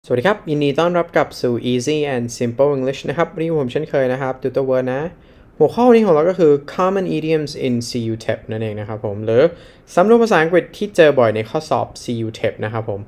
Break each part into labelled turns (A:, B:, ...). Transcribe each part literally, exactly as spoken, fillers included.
A: สวัสดีครับยินดีต้อนรับกลับสู่ Easy and Simple English นะครับวันนี้ผมเช่นเคยนะครับ Tutor Word นะหัวข้อวันนี้ของเราก็คือ Common Idioms in ซี ยู ที อี พี นั่นเองนะครับผมหรือสำนวนภาษาอังกฤษที่เจอบ่อยในข้อสอบ ซี ยู ที อี พี นะครับผม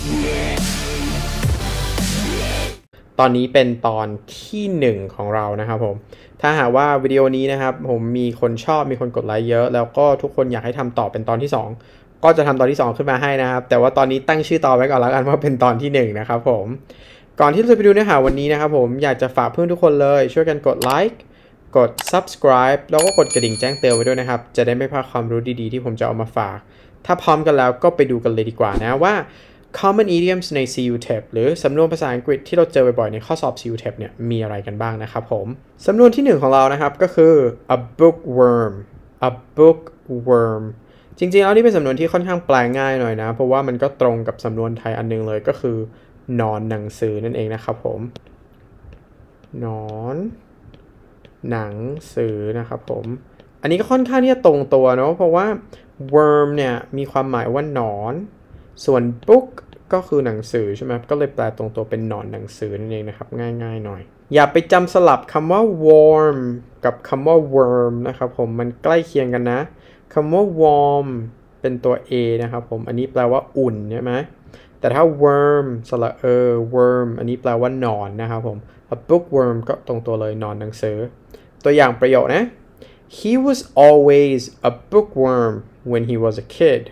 A: ตอนนี้เป็นตอนที่หนึ่งของเรานะครับผมถ้าหากว่าวิดีโอนี้นะครับผมมีคนชอบมีคนกดไลค์เยอะแล้วก็ทุกคนอยากให้ทำต่อเป็นตอนที่สองก็จะทำตอนที่สองขึ้นมาให้นะครับแต่ว่าตอนนี้ตั้งชื่อตอนไว้ก่อนแล้วกันว่าเป็นตอนที่หนึ่งนะครับผมก่อนที่เราจะไปดูเนื้อหาวันนี้นะครับผมอยากจะฝากเพื่อนทุกคนเลยช่วยกันกดไลค์กด subscribe แล้วก็กดกระดิ่งแจ้งเตือนไว้ด้วยนะครับจะได้ไม่พลาดความรู้ดีๆที่ผมจะเอามาฝากถ้าพร้อมกันแล้วก็ไปดูกันเลยดีกว่านะว่า Common Idioms ใน ซี ยู ที อี พี หรือสำนวนภาษาอังกฤษที่เราเจอบ่อยๆในข้อสอบ ซี ยู ที อี พี เนี่ยมีอะไรกันบ้างนะครับผมสำนวนที่หนึ่งของเรานะครับก็คือ a bookworm a bookworm จริงๆแล้วนี่เป็นสำนวนที่ค่อนข้างแปลง่ายหน่อยนะเพราะว่ามันก็ตรงกับสำนวนไทยอันนึงเลยก็คือนอนหนังสือนั่นเองนะครับผมนอนหนังสือนะครับผมอันนี้ก็ค่อนข้างที่จะตรงตัวเนาะเพราะว่า worm เนี่ยมีความหมายว่าหนอนส่วน book ก็คือหนังสือใช่ไหมก็เลยแปลตรงตัวเป็นหนอนหนังสือนั่นเองนะครับง่ายๆหน่อยอย่าไปจำสลับคำว่า warm กับคำว่า worm นะครับผมมันใกล้เคียงกันนะคำว่า warm เป็นตัว a นะครับผมอันนี้แปลว่าอุ่นใช่ไหมแต่ถ้า worm สระเออ worm อันนี้แปลว่าหนอนนะครับผม a bookworm ก็ตรงตัวเลยหนอนหนังสือตัวอย่างประโยคนะ he was always a bookworm when he was a kid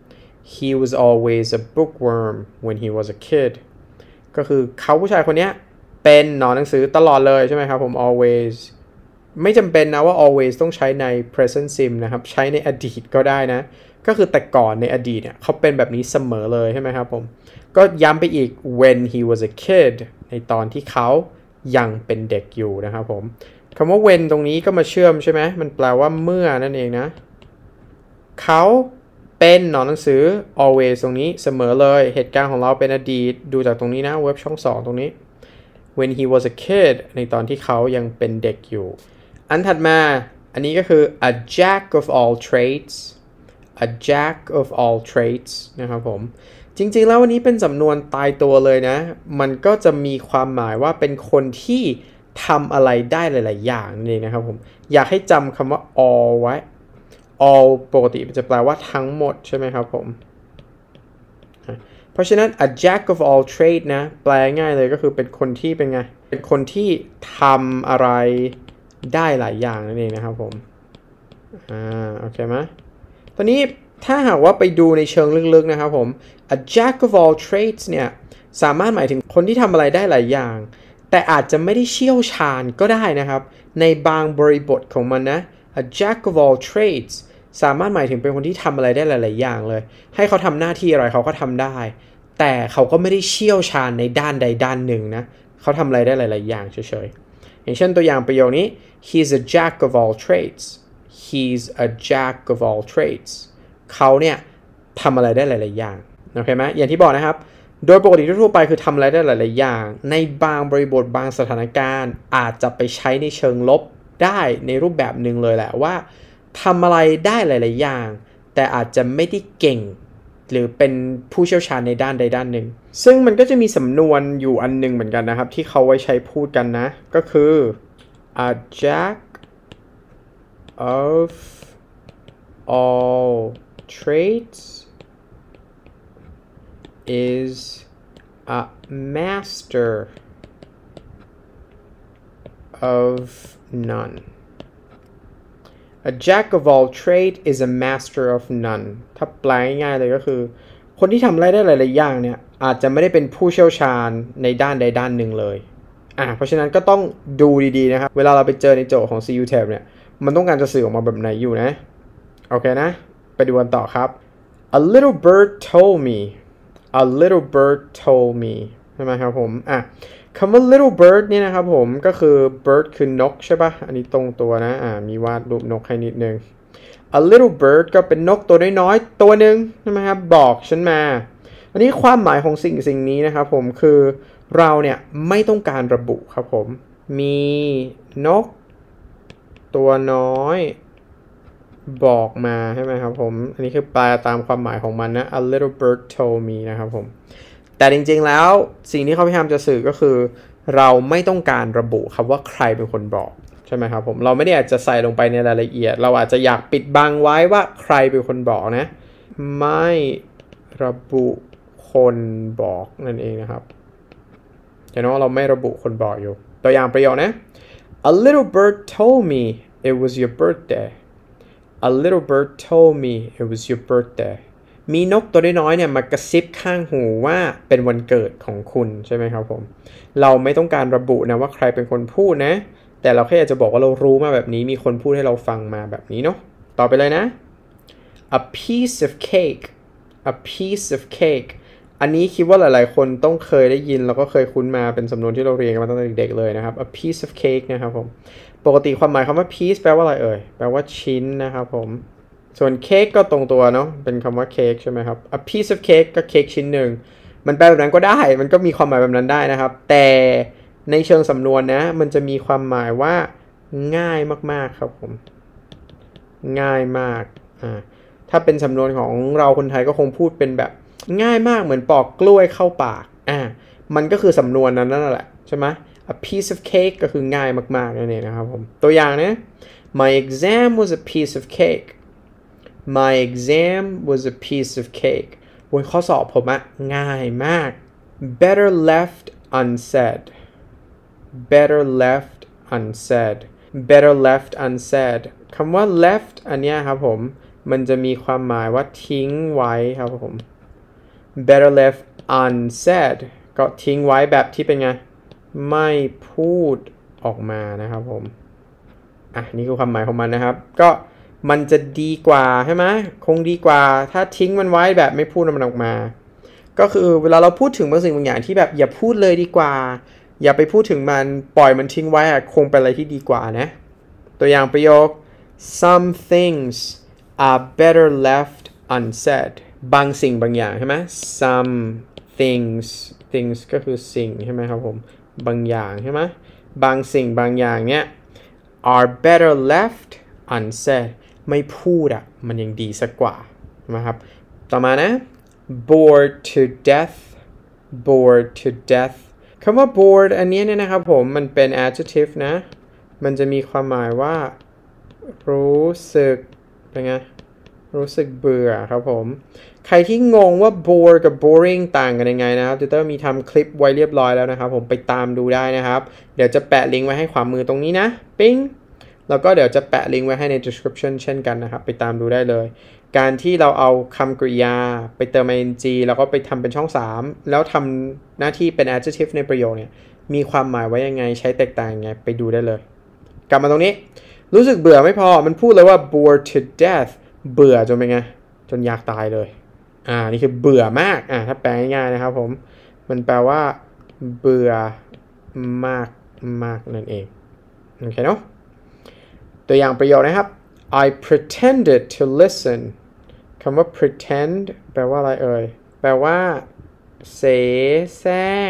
A: he was always a bookworm when he was a kid ก็คือเขาผู้ชายคนนี้เป็นหนอนหนังสือตลอดเลยใช่ไหมครับผม always ไม่จำเป็นนะว่า always ต้องใช้ใน present sim นะครับใช้ในอดีตก็ได้นะก็คือแต่ก่อนในอดีตเนี่ยเขาเป็นแบบนี้เสมอเลยใช่ไหมครับผมก็ย้ำไปอีก when he was a kid ในตอนที่เขายังเป็นเด็กอยู่นะครับผมคำว่า when ตรงนี้ก็มาเชื่อมใช่ไหมมันแปลว่าเมื่อนั่นเองนะเขาเป็นหนอนหนังสือ always ตรงนี้เสมอเลยเหตุการณ์ของเราเป็นอดีตดูจากตรงนี้นะเว็บช่องสองตรงนี้ when he was a kid ในตอนที่เขายังเป็นเด็กอยู่อันถัดมาอันนี้ก็คือ a jack of all trades a jack of all trades นะครับผมจริงๆแล้ววันนี้เป็นสำนวนตายตัวเลยนะมันก็จะมีความหมายว่าเป็นคนที่ทำอะไรได้หลายๆอย่างนี่นะครับผมอยากให้จำคำว่า all ไว้ all ปกติมันจะแปลว่าทั้งหมดใช่ไหมครับผมเพราะฉะนั้น a jack of all trade นะแปลง่ายเลยก็คือเป็นคนที่เป็นไงเป็นคนที่ทำอะไรได้หลายอย่างนั่นเองนะครับผมอ่าโอเคไหมตอนนี้ถ้าหากว่าไปดูในเชิงลึกๆนะครับผม a jack of all trades เนี่ยสามารถหมายถึงคนที่ทำอะไรได้หลายอย่างแต่อาจจะไม่ได้เชี่ยวชาญก็ได้นะครับในบางบริบทของมันนะ a jack of all trades สามารถหมายถึงเป็นคนที่ทำอะไรได้หลายๆอย่างเลยให้เขาทำหน้าที่อะไรเขาก็ทำได้แต่เขาก็ไม่ได้เชี่ยวชาญในด้านใดด้านหนึ่งนะเขาทำอะไรได้หลายๆอย่างเฉยๆอย่างเช่นตัวอย่างประโยคนี้ he's a jack of all trades he's a jack of all trades เขาเนี่ยทำอะไรได้หลายๆอย่างโอเคไหมอย่างที่บอกนะครับโดยปกติทั่วไปคือทำอะไรได้หลายๆอย่างในบางบริบทบางสถานการณ์อาจจะไปใช้ในเชิงลบได้ในรูปแบบหนึ่งเลยแหละว่าทำอะไรได้หลายๆอย่างแต่อาจจะไม่ได้เก่งหรือเป็นผู้เชี่ยวชาญในด้านใดด้านหนึ่งซึ่งมันก็จะมีสำนวนอยู่อันนึงเหมือนกันนะครับที่เขาไว้ใช้พูดกันนะก็คือ a jack of all trades is a master of none. A jack of all trade is a master of none. ถ้าแปลง่ายๆเลยก็คือคนที่ทำอะไรได้หลายๆอย่างเนี่ยอาจจะไม่ได้เป็นผู้เชี่ยวชาญในด้านใดด้านหนึ่งเลยอ่ะเพราะฉะนั้นก็ต้องดูดีๆนะครับเวลาเราไปเจอในโจทย์ของ ซี ยู ที อี พี เนี่ยมันต้องการจะสื่อออกมาแบบไหนอยู่นะโอเคนะไปดูกันต่อครับ A little bird told me A little bird told me ใช่ไหมครับผมอ่ะคำว่า little bird เนี่ยนะครับผมก็คือ bird คือนกใช่ปะอันนี้ตรงตัวนะอ่ามีวาดรูปนกให้นิดนึง A little bird ก็เป็นนกตัวน้อยๆตัวหนึ่งใช่ไหมครับบอกฉันมาอันนี้ความหมายของสิ่งสิ่งนี้นะครับผมคือเราเนี่ยไม่ต้องการระบุครับผมมีนกตัวน้อยบอกมาใช่ไหมครับผมอันนี้คือแปลตามความหมายของมันนะ a little bird told me นะครับผมแต่จริงๆแล้วสิ่งที่เขาพยายามจะสื่อก็คือเราไม่ต้องการระบุครับว่าใครเป็นคนบอกใช่ไหมครับผมเราไม่ได้อยากจะใส่ลงไปในรายละเอียดเราอาจจะอยากปิดบังไว้ว่าใครเป็นคนบอกนะไม่ระบุคนบอกนั่นเองนะครับเห็นว่าเราไม่ระบุคนบอกอยู่ตัวอย่างประโยคนะ A little bird told me it was your birthday A little bird told me it was your birthday มีนกตัวน้อยๆเนี่ยมากระซิบข้างหูว่าเป็นวันเกิดของคุณใช่ไหมครับผมเราไม่ต้องการระบุนะว่าใครเป็นคนพูดนะแต่เราแค่อยากจะบอกว่าเรารู้มาแบบนี้มีคนพูดให้เราฟังมาแบบนี้เนาะต่อไปเลยนะ a piece of cake a piece of cake อันนี้คิดว่าหลายๆคนต้องเคยได้ยินแล้วก็เคยคุ้นมาเป็นสำนวนที่เราเรียนกันมาตั้งแต่เด็กๆเลยนะครับ a piece of cake นะครับผมปกติความหมายคำว่า piece แปลว่าอะไรเอ่ยแปลว่าชิ้นนะครับผมส่วนเค้กก็ตรงตัวเนาะเป็นคำว่าเค้กใช่ไหมครับ a piece of cake ก็เค้กชิ้นหนึ่งมันแปลแบบนั้นก็ได้มันก็มีความหมายแบบนั้นได้นะครับแต่ในเชิงสำนวนนะมันจะมีความหมายว่าง่ายมากๆครับผมง่ายมากอ่าถ้าเป็นสำนวนของเราคนไทยก็คงพูดเป็นแบบง่ายมากเหมือนปอกกล้วยเข้าปากอ่ามันก็คือสำนวนนั้นนั่นแหละใช่ไหม a piece of cake ก็คือง่ายมากๆนั่นเองนะครับผมตัวอย่างนะ my exam was a piece of cake my exam was a piece of cake บนข้อสอบผมอะง่ายมาก better left unsaid better left unsaid better left unsaid คำว่า left อันเนี้ยครับผมมันจะมีความหมายว่าทิ้งไว้ครับผม better left unsaid ก็ทิ้งไว้แบบที่เป็นไงไม่พูดออกมานะครับผมอ่ะนี่คือความหมายของมันนะครับก็มันจะดีกว่าใช่ไหมคงดีกว่าถ้าทิ้งมันไว้แบบไม่พูดมันออกมาก็คือเวลาเราพูดถึงบางสิ่งบางอย่างที่แบบอย่าพูดเลยดีกว่าอย่าไปพูดถึงมันปล่อยมันทิ้งไว้อะคงเป็นอะไรที่ดีกว่านะตัวอย่างประโยค some things are better left unsaid บางสิ่งบางอย่างใช่ไหม some things things ก็คือสิ่งใช่ไหมครับผมบางอย่างใช่ไหมบางสิ่งบางอย่างเนี้ย are better left unsaid ไม่พูดอ่ะมันยังดีสักกว่านะครับต่อมานะ bored to death bored to death คำว่า bored อันนี้เนี่ยนะครับผมมันเป็น adjective นะมันจะมีความหมายว่ารู้สึกเป็นไงรู้สึกเบื่อครับผมใครที่งงว่า bored กับ boring ต่างกันยังไงนะครับติวเตอร์มีทำคลิปไว้เรียบร้อยแล้วนะครับผมไปตามดูได้นะครับเดี๋ยวจะแปะลิงก์ไว้ให้ขวามือตรงนี้นะปิ๊งแล้วก็เดี๋ยวจะแปะลิงก์ไว้ให้ใน description เช่นกันนะครับไปตามดูได้เลยการที่เราเอาคำกริยาไปเติม ing แล้วก็ไปทำเป็นช่องสามแล้วทำหน้าที่เป็น adjective ในประโยคเนี่ยมีความหมายไว้ยังไงใช้แตกต่างยังไงไปดูได้เลยกลับมาตรงนี้รู้สึกเบื่อไม่พอมันพูดเลยว่า bored to death เบื่อจนเป็นไงจนอยากตายเลยอ่านี่คือเบื่อมากอ่าถ้าแปลง่ายๆนะครับผมมันแปลว่าเบื่อมากมากนั่นเองโอเคเนาะตัวอย่างประโยคนะครับ I pretended to listen คำว่า pretend แปลว่าอะไรเอ่ยแปลว่าเสแสร้ง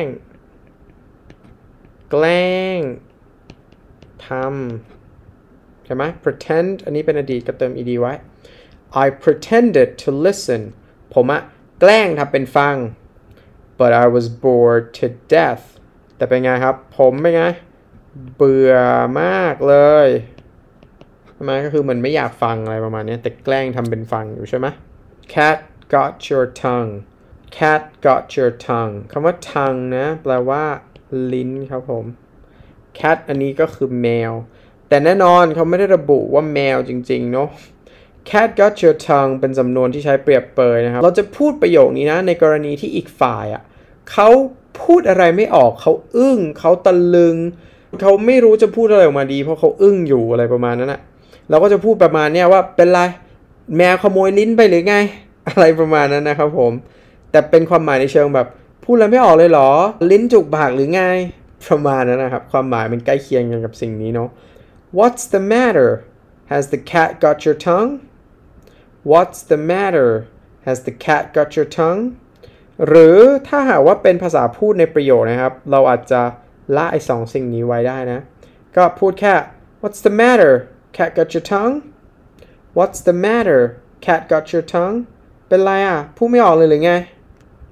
A: แกล้งทำใช่ไหม pretend อันนี้เป็นอดีตก็เติม ed ไว้ I pretended to listen ผมอะแกล้งทำเป็นฟัง but I was bored to death แต่เป็นไงครับผมเป็นไงเบื่อมากเลยใช่ไหมก็คือมันไม่อยากฟังอะไรประมาณนี้แต่แกล้งทำเป็นฟังอยู่ใช่ไหม cat got your tongue cat got your tongue คำว่า tongue นะแปลว่าลิ้นครับผม cat อันนี้ก็คือแมวแต่แน่นอนเขาไม่ได้ระบุว่าแมวจริงๆเนาะ cat got your tongue เป็นสำนวนที่ใช้เปรียบเปยนะครับเราจะพูดประโยคนี้นะในกรณีที่อีกฝ่ายอ่ะเขาพูดอะไรไม่ออกเขาอึ้งเขาตะลึงเขาไม่รู้จะพูดอะไรออกมาดีเพราะเขาอึ้งอยู่อะไรประมาณนั้นอ่ะเราก็จะพูดประมาณเนี้ยว่าเป็นไรแมวขโมยลิ้นไปหรือไงอะไรประมาณนั้นนะครับผมแต่เป็นความหมายในเชิงแบบพูดอะไรไม่ออกเลยเหรอลิ้นจุกปากหรือไงประมาณนั้นนะครับความหมายมันใกล้เคียงกันกับสิ่งนี้เนาะ What's the matter? Has the cat got your tongue? What's the matter? Has the cat got your tongue? หรือถ้าหากว่าเป็นภาษาพูดในประโยคนะครับเราอาจจะละไอ้สองสิ่งนี้ไว้ได้นะก็พูดแค่ What's the matter? Cat got your tongue? What's the matter? Cat got your tongue? เป็นไรอ่ะพูดไม่ออกเลยหรือไง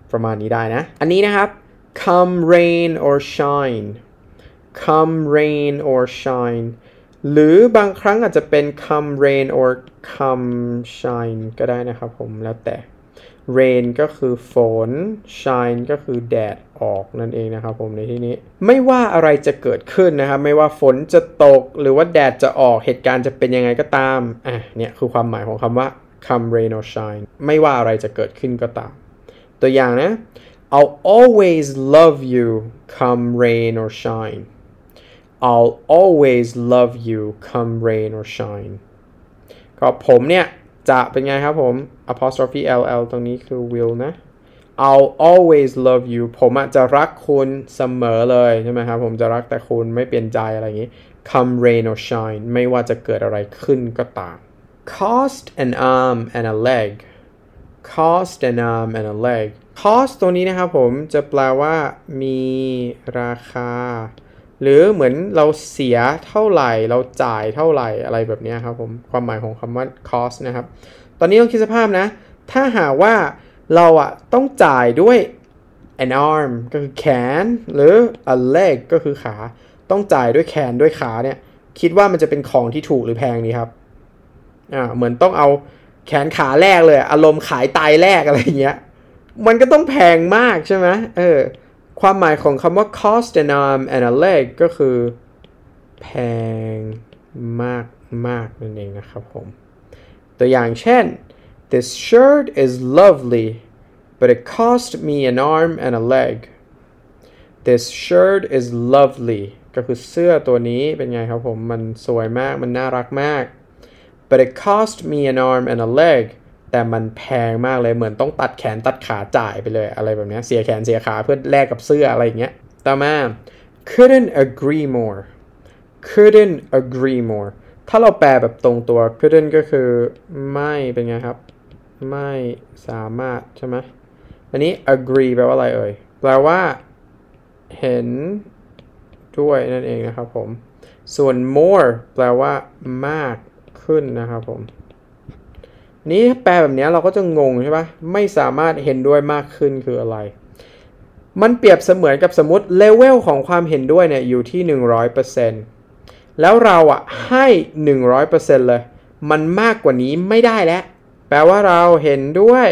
A: ประมาณนี้ได้นะอันนี้นะครับ come rain or shine come rain or shine หรือบางครั้งอาจจะเป็น come rain or come shine ก็ได้นะครับผมแล้วแต่ rain ก็คือฝน shine ก็คือแดดออกนั่นเองนะครับผมในที่นี้ไม่ว่าอะไรจะเกิดขึ้นนะครับไม่ว่าฝนจะตกหรือว่าแดดจะออกเหตุการณ์จะเป็นยังไงก็ตามอ่ะเนี่ยคือความหมายของคำว่า come rain or shine ไม่ว่าอะไรจะเกิดขึ้นก็ตามตัวอย่างนะ I'll always love you come rain or shine I'll always love you come rain or shine ก็ผมเนี่ยจะเป็นไงครับผม apostrophe ll ตรงนี้คือ will นะ I'll always love you ผมอะจะรักคุณเสมอเลยใช่ไหมครับผมจะรักแต่คุณไม่เปลี่ยนใจอะไรอย่างนี้ come rain or shine ไม่ว่าจะเกิดอะไรขึ้นก็ตาม cost an arm and a leg cost an arm and a leg cost ตัวนี้นะครับผมจะแปลว่ามีราคาหรือเหมือนเราเสียเท่าไหร่เราจ่ายเท่าไหร่อะไรแบบนี้ครับผมความหมายของคำว่า cost นะครับตอนนี้ต้องคิดสภาพนะถ้าหากว่าเราอะต้องจ่ายด้วย an arm ก็คือแขนหรือ a leg ก็คือขาต้องจ่ายด้วยแขนด้วยขาเนี่ยคิดว่ามันจะเป็นของที่ถูกหรือแพงดีครับอ่าเหมือนต้องเอาแขนขาแรกเลยอารมณ์ขายไตแรกอะไรอย่างเงี้ยมันก็ต้องแพงมากใช่ไหมเออความหมายของคำว่า cost an arm and a leg ก็คือแพงมากมากนั่นเองนะครับผมตัวอย่างเช่น This shirt is lovely but it cost me an arm and a leg This shirt is lovely ก็คือเสื้อตัวนี้เป็นไงครับผมมันสวยมากมันน่ารักมาก but it cost me an arm and a leg แต่มันแพงมากเลยเหมือนต้องตัดแขนตัดขาจ่ายไปเลยอะไรแบบนี้เสียแขนเสียขาเพื่อแลกกับเสื้ออะไรอย่างเงี้ยต่อมา couldn't agree more couldn't agree more ถ้าเราแปลแบบตรงตัว couldn't ก็คือไม่เป็นไงครับไม่สามารถใช่ไหมอันนี้ agree แปลว่าอะไรเอ่ยแปลว่าเห็นด้วยนั่นเองนะครับผมส่วน more แปลว่ามากขึ้นนะครับผมนี้แปลแบบนี้เราก็จะงงใช่ปะไม่สามารถเห็นด้วยมากขึ้นคืออะไรมันเปรียบเสมือนกับสมมติเลเวลของความเห็นด้วยเนี่ยอยู่ที่ หนึ่งร้อยเปอร์เซ็นต์ แล้วเราอ่ะให้ หนึ่งร้อยเปอร์เซ็นต์ เลยมันมากกว่านี้ไม่ได้แล้วแปลว่าเราเห็นด้วย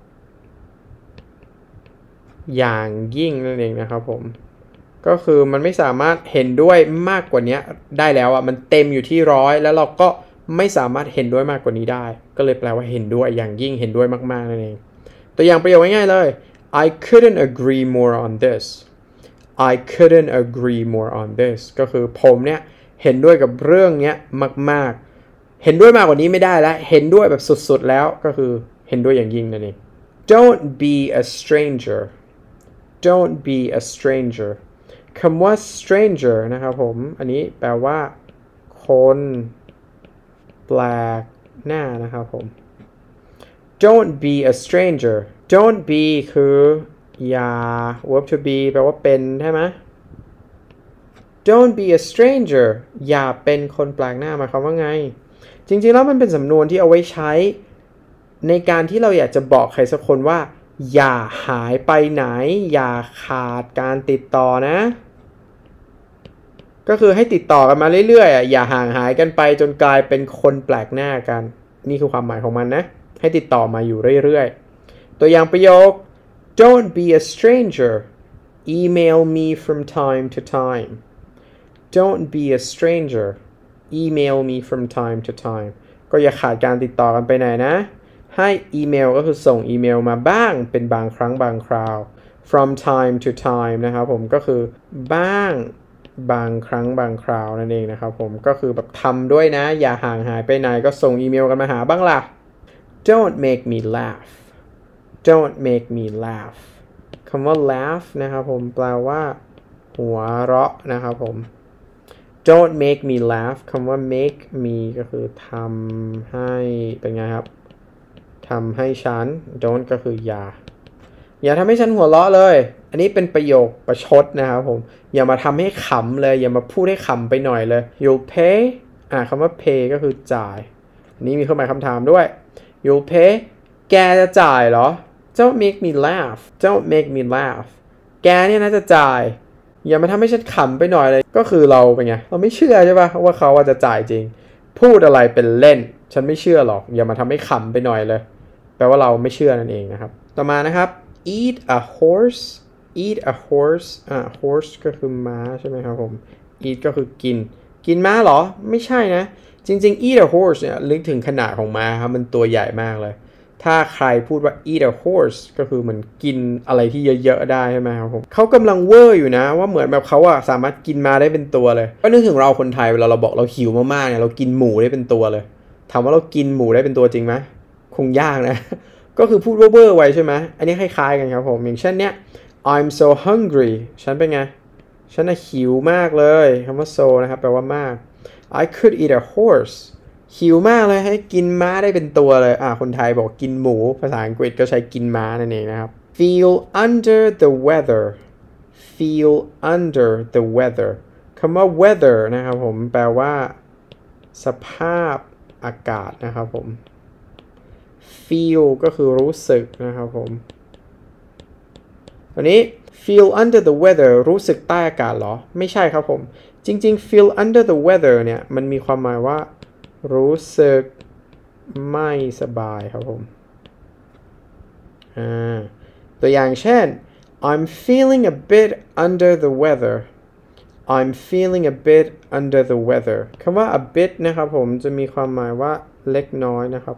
A: อย่างยิ่งนั่นเองนะครับผมก็คือมันไม่สามารถเห็นด้วยมากกว่านี้ได้แล้วอ่ะมันเต็มอยู่ที่ร้อยแล้วเราก็ไม่สามารถเห็นด้วยมากกว่านี้ได้ก็เลยแปลว่าเห็นด้วยอย่างยิ่งเห็นด้วยมากๆนั่นเองตัวอย่างประโยคง่ายๆเลย I couldn't agree more on this I couldn't agree more on this ก็คือผมเนี่ยเห็นด้วยกับเรื่องนี้มากๆเห็นด้วยมากกว่านี้ไม่ได้แล้วเห็นด้วยแบบสุดๆแล้วก็คือเห็นด้วยอย่างยิ่งนั่นเอง Don't be a stranger Don't be a stranger คำว่า stranger นะครับผมอันนี้แปลว่าคนแปลกหน้านะครับผม Don't be a stranger Don't be คืออย่า verb to be แปลว่าเป็นใช่ไหม Don't be a stranger อย่าเป็นคนแปลกหน้าหมายความว่าไงจริงๆแล้วมันเป็นสำนวนที่เอาไว้ใช้ในการที่เราอยากจะบอกใครสักคนว่าอย่าหายไปไหนอย่าขาดการติดต่อนะก็คือให้ติดต่อกันมาเรื่อยๆอย่าห่างหายกันไปจนกลายเป็นคนแปลกหน้ากันนี่คือความหมายของมันนะให้ติดต่อมาอยู่เรื่อยๆตัวอย่างประโยค Don't be a stranger email me from time to time Don't be a stranger email me from time to time ก็อย่าขาดการติดต่อกันไปไหนนะให้อีเมลก็คือส่งอีเมลมาบ้างเป็นบางครั้งบางคราว from time to time นะครับผมก็คือบ้างบางครั้งบางคราวนั่นเองนะครับผมก็คือแบบทำด้วยนะอย่าห่างหายไปไหนก็ส่งอีเมลกันมาหาบ้างล่ะ Don't make me laugh Don't make me laugh คำว่า laugh นะครับผมแปลว่าหัวเราะนะครับผม Don't make me laugh คำว่า make me ก็คือทำให้เป็นไงครับทำให้ฉัน don't ก็คืออย่าอย่าทำให้ฉันหัวเราะเลยอันนี้เป็นประโยคประชดนะครับผมอย่ามาทำให้ขำเลยอย่ามาพูดให้ขำไปหน่อยเลย you'll pay อ่าคำว่า pay ก็คือจ่ายอันนี้มีเครื่องหมายคำถามด้วย you'll pay แกจะจ่ายเหรอ don't make me laugh don't make me laugh แกเนี่ยนะจะจ่ายอย่ามาทำให้ฉันขำไปหน่อยเลยก็คือเราเป็นไงเราไม่เชื่อใช่ปะว่าเขาจะจ่ายจริงพูดอะไรเป็นเล่นฉันไม่เชื่อหรอกอย่ามาทำให้ขำไปหน่อยเลยแปลว่าเราไม่เชื่อนั่นเองนะครับต่อมานะครับ eat a horse eat a horse อ่า horse ก็คือม้าใช่ไหมครับผม eat ก็คือกินกินม้าเหรอไม่ใช่นะจริงๆ eat a horse เนี่ยลึกถึงขนาดของม้าครับมันตัวใหญ่มากเลยถ้าใครพูดว่า eat a horse ก็คือเหมือนกินอะไรที่เยอะๆได้ใช่ไหมครับผมเขากำลังเวอร์อยู่นะว่าเหมือนแบบเขาอะสามารถกินม้าได้เป็นตัวเลยก็นึกถึงเราคนไทยเวลาเราบอกเราหิวมากๆเนี่ยเรากินหมูได้เป็นตัวเลยถามว่าเรากินหมูได้เป็นตัวจริงไหมคงยากนะก็คือพูดเวอร์ๆไว้ใช่ไหมอันนี้คล้ายๆกันครับผมอย่างเช่นเนี้ย I'm so hungry ฉันเป็นไงฉันน่ะหิวมากเลยคำว่า so นะครับแปลว่ามาก I could eat a horse หิวมากเลยให้กินม้าได้เป็นตัวเลยอ่ะคนไทยบอกกินหมูภาษาอังกฤษก็ใช้กินม้านั่นเองนะครับ feel under the weather feel under the weather คำว่า weather นะครับผมแปลว่าสภาพอากาศนะครับผม feel ก็คือรู้สึกนะครับผมวันนี้ feel under the weather รู้สึกใต้อากาศเหรอไม่ใช่ครับผมจริงๆ feel under the weather เนี่ยมันมีความหมายว่ารู้สึกไม่สบายครับผมอ่าตัวอย่างเช่น I'm feeling a bit under the weather I'm feeling a bit under the weather คำว่า a bit นะครับผมจะมีความหมายว่าเล็กน้อยนะครับ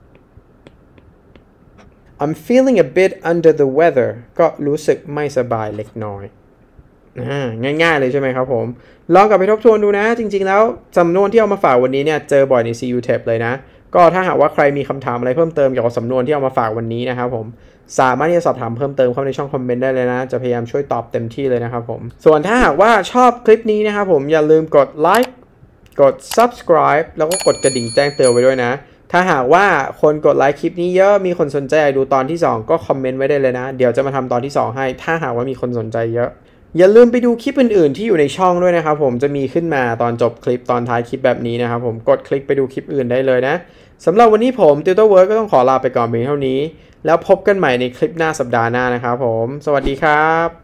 A: I'm feeling a bit under the weather ก็รู้สึกไม่สบายเล็กน้อยง่ายๆเลยใช่ไหมครับผมลองกลับไปทบทวนดูนะจริงๆแล้วสำนวนที่เอามาฝากวันนี้เนี่ยเจอบ่อยใน ซี ยู ที อี พี เลยนะก็ถ้าหากว่าใครมีคำถามอะไรเพิ่มเติมเกี่ยวกับสำนวนที่เอามาฝากวันนี้นะครับผมสามารถที่จะสอบถามเพิ่มเติมเข้าในช่องคอมเมนต์ได้เลยนะจะพยายามช่วยตอบเต็มที่เลยนะครับผมส่วนถ้าหากว่าชอบคลิปนี้นะครับผมอย่าลืมกดไลค์กด subscribe แล้วก็กดกระดิ่งแจ้งเตือนไว้ด้วยนะถ้าหากว่าคนกดไลค์คลิปนี้เยอะมีคนสนใจอยากดูตอนที่สองก็คอมเมนต์ไว้ได้เลยนะเดี๋ยวจะมาทำตอนที่สองให้ถ้าหากว่ามีคนสนใจเยอะอย่าลืมไปดูคลิปอื่นๆที่อยู่ในช่องด้วยนะครับผมจะมีขึ้นมาตอนจบคลิปตอนท้ายคลิปแบบนี้นะครับผมกดคลิกไปดูคลิปอื่นได้เลยนะสำหรับวันนี้ผม Tutor Work ก็ต้องขอลาไปก่อนเพียงเท่านี้แล้วพบกันใหม่ในคลิปหน้าสัปดาห์หน้านะครับผมสวัสดีครับ